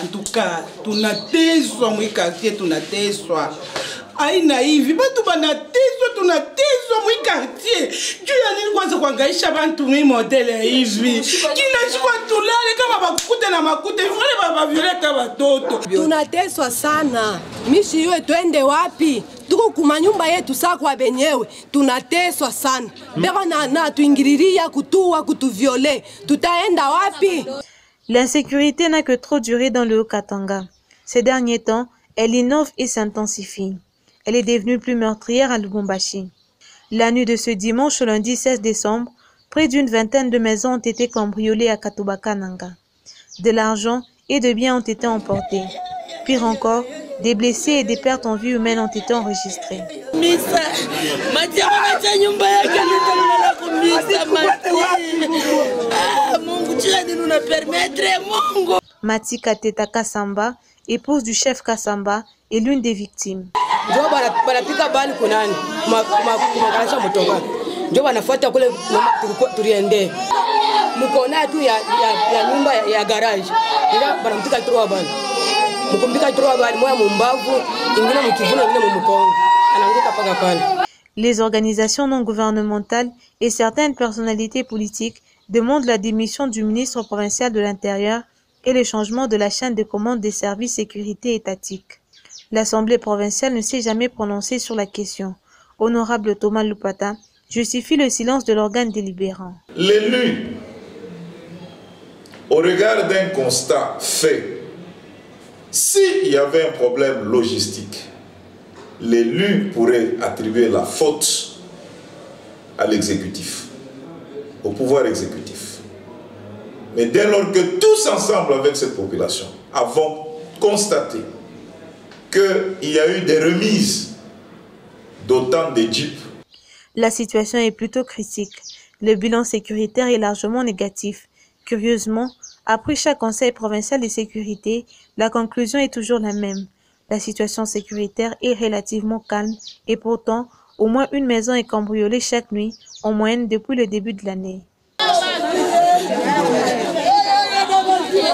En tout cas, tunateswa mwi quartier, tunateswa. Aina hivi batu banateswa, tunateswa mwi quartier. Juu ya nini kwanza kuangaisha bantu mwi modele hivi? Kila siku tulale kama bakute na makute, vile baba violeta watoto. Tunateswa sana. Mishi iwe twende wapi? Tuko kuma nyumba yetu saa kwa benyewe. Tunateswa sana. Beba na tuingiriria kutua kutuviole. Tutaenda wapi? L'insécurité n'a que trop duré dans le Haut-Katanga. Ces derniers temps, elle innove et s'intensifie. Elle est devenue plus meurtrière à Lubumbashi. La nuit de ce dimanche au lundi 16 décembre, près d'une vingtaine de maisons ont été cambriolées à Katoba-Kananga. De l'argent et de biens ont été emportés. Pire encore, des blessés et des pertes en vie humaine ont été enregistrés. Mati Kateta Kasamba, épouse du chef Kasamba, est l'une des victimes. Les organisations non gouvernementales et certaines personnalités politiques demandent la démission du ministre provincial de l'Intérieur et le changement de la chaîne de commande des services sécurité étatiques. L'Assemblée provinciale ne s'est jamais prononcée sur la question. Honorable Thomas Lupata justifie le silence de l'organe délibérant. L'élu, au regard d'un constat fait, s'il y avait un problème logistique, l'élu pourrait attribuer la faute à l'exécutif, au pouvoir exécutif. Mais dès lors que tous ensemble avec cette population avons constaté qu'il y a eu des remises d'autant de jeeps, la situation est plutôt critique. Le bilan sécuritaire est largement négatif. Curieusement, après chaque conseil provincial de sécurité, la conclusion est toujours la même. La situation sécuritaire est relativement calme et pourtant, au moins une maison est cambriolée chaque nuit, en moyenne depuis le début de l'année.